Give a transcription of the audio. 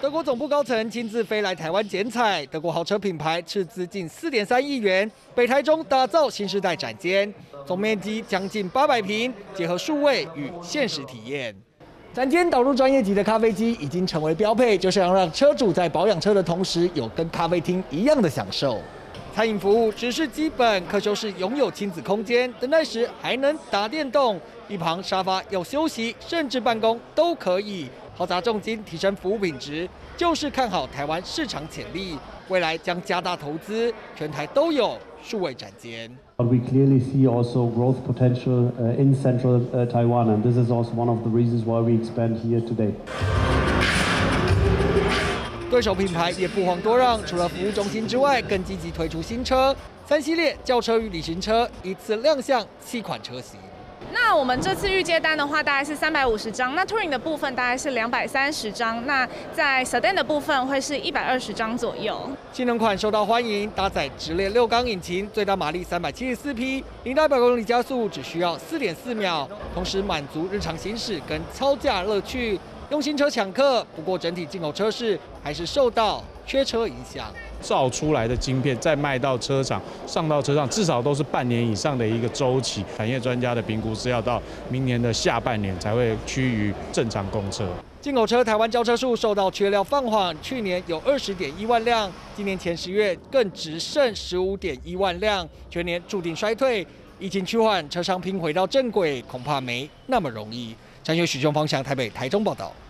德国总部高层亲自飞来台湾剪彩，德国豪车品牌斥资近4.3亿元，北台中打造新世代展间，总面积将近800平，结合数位与现实体验。展间导入专业级的咖啡机已经成为标配，就是要让车主在保养车的同时，有跟咖啡厅一样的享受。餐饮服务只是基本，可修是拥有亲子空间，等待时还能打电动，一旁沙发要休息，甚至办公都可以。豪砸重金提升服务品质，就是看好台湾市场潜力，未来将加大投资，全台都有数位展间。 But we clearly see also growth potential in central Taiwan, and this is also one of the reasons why we expand here today. 对手品牌也不遑多让，除了服务中心之外，更积极推出新车，3系列轿车与旅行车一次亮相7款车型。 那我们这次预接单的话，大概是350张，那 Touring 的部分大概是230张，那在 Sedan 的部分会是120张左右。 性能款受到欢迎，搭载直列6缸引擎，最大马力374匹，0到100公里加速只需要4.4秒，同时满足日常行驶跟操驾乐趣。用新车抢客，不过整体进口车市还是受到缺车影响。 造出来的晶片再卖到车厂、上到车上，至少都是半年以上的一个周期。产业专家的评估是要到明年的下半年才会趋于正常供车。 进口车台湾交车数受到缺料放缓，去年有20.1万辆，今年前10月更只剩15.1万辆，全年注定衰退。疫情趋缓，车商拼回到正轨，恐怕没那么容易。产学许雄、方翔台北、台中报道。